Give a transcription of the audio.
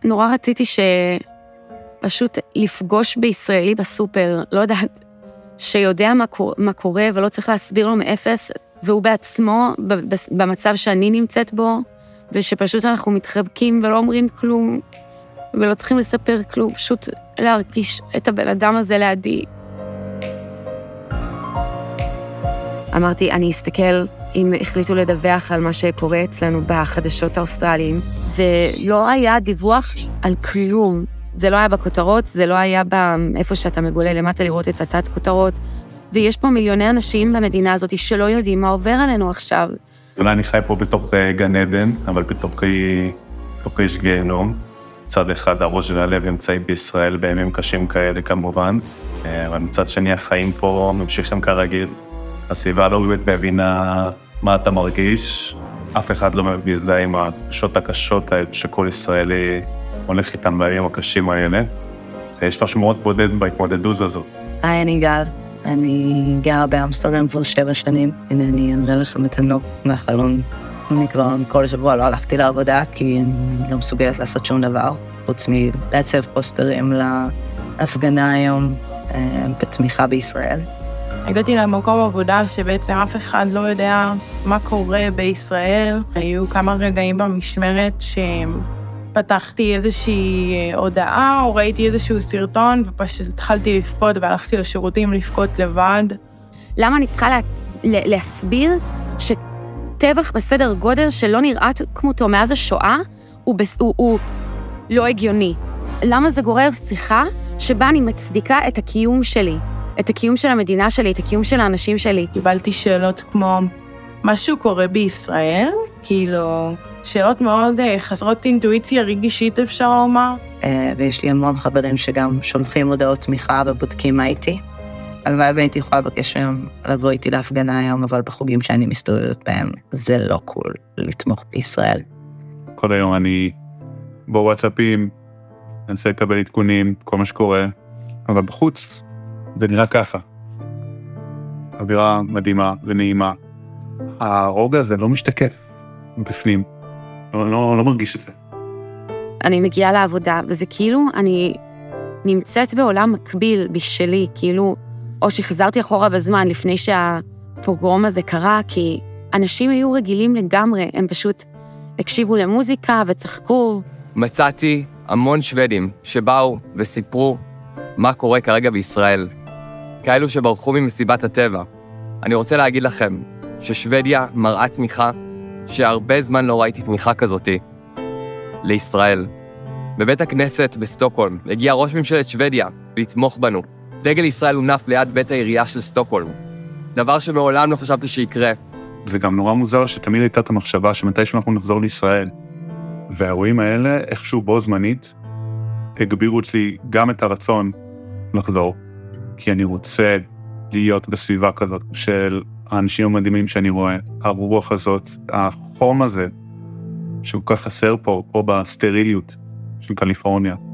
נורא רציתי שפשוט לפגוש בישראלי בסופר, לא יודעת, שיודע מה קורה ולא צריך להסביר לו מאפס, והוא בעצמו במצב שאני נמצאת בו, ושפשוט אנחנו מתחבקים ולא אומרים כלום, ולא צריכים לספר כלום, פשוט להרגיש את הבן אדם הזה לידי. אמרתי, אני אסתכל אם החליטו לדווח על מה שקורה אצלנו בחדשות האוסטרליים. זה לא היה דיווח על כלום. זה לא היה בכותרות, זה לא היה איפה שאתה מגולה למטה לראות את התת כותרות. ויש פה מיליוני אנשים במדינה הזאת שלא יודעים מה עובר עלינו עכשיו. אולי אני חי פה בתוך גן עדן, אבל בתוך יש גיהנום. מצד אחד הראש והלב נמצאים בישראל בימים קשים כאלה כמובן, אבל מצד שני החיים פה ממשיכים כרגיל. הסביבה לא באמת מבינה מה אתה מרגיש, אף אחד לא מזדהה עם השעות הקשות שכל ישראלי הולך איתם בימים הקשים האלה. יש משהו מאוד בודד בהתמודדות הזאת. היי, אני גל. אני גרה באמסטרדם כבר 7 שנים. הנה, אני אראה לכם את הנוף מהחלון. אני כבר כל שבוע לא הלכתי לעבודה, כי אני לא מסוגלת לעשות שום דבר, חוץ מלעצב פוסטרים להפגנה היום בתמיכה בישראל. הגעתי למקום עבודה שבעצם אף אחד לא יודע מה קורה בישראל. היו כמה רגעים במשמרת שפתחתי איזושהי הודעה, או ראיתי איזשהו סרטון, ופשוט התחלתי לבכות והלכתי לשירותים לבכות לבד. למה אני צריכה להסביר טבח בסדר גודל שלא נראה כמותו מאז השואה, הוא לא הגיוני. למה זה גורר שיחה שבה אני מצדיקה את הקיום שלי, את הקיום של המדינה שלי, את הקיום של האנשים שלי? קיבלתי שאלות כמו, משהו קורה בישראל? כאילו, שאלות מאוד חסרות אינטואיציה רגשית אפשר לומר. ויש לי המון חברים שגם שולחים הודעות תמיכה ובודקים מה איתי. הלוואי והייתי יכולה לבקש היום לבוא איתי להפגנה היום, אבל בחוגים שאני מסתובבת בהם, זה לא קול לתמוך בישראל. כל היום אני בוואטסאפים, אנסה לקבל עדכונים, כל מה שקורה, אבל בחוץ זה נראה ככה. אווירה מדהימה ונעימה. הרוגע הזה לא משתקף בפנים, לא מרגיש את זה. אני מגיעה לעבודה, וזה כאילו אני נמצאת בעולם מקביל בשלי, כאילו, או שחזרתי אחורה בזמן לפני שהפוגרום הזה קרה, כי אנשים היו רגילים לגמרי, הם פשוט הקשיבו למוזיקה וצחקו. מצאתי המון שוודים שבאו וסיפרו מה קורה כרגע בישראל, כאלו שברחו ממסיבת הטבע. אני רוצה להגיד לכם ששוודיה מראה תמיכה שהרבה זמן לא ראיתי תמיכה כזאת לישראל. בבית הכנסת בסטוקהולם הגיע ראש ממשלת שוודיה לתמוך בנו. דגל ישראל הונף ליד בית העירייה של סטוקהולם. דבר שמעולם לא חשבתי שיקרה. זה גם נורא מוזר שתמיד הייתה את המחשבה שמתישהו אנחנו נחזור לישראל. והאירועים האלה, איכשהו בו זמנית, הגבירו אצלי גם את הרצון לחזור. כי אני רוצה להיות בסביבה כזאת של האנשים המדהימים שאני רואה, הרוח הזאת, החום הזה, שהוא כך חסר פה בסטריליות של קליפורניה.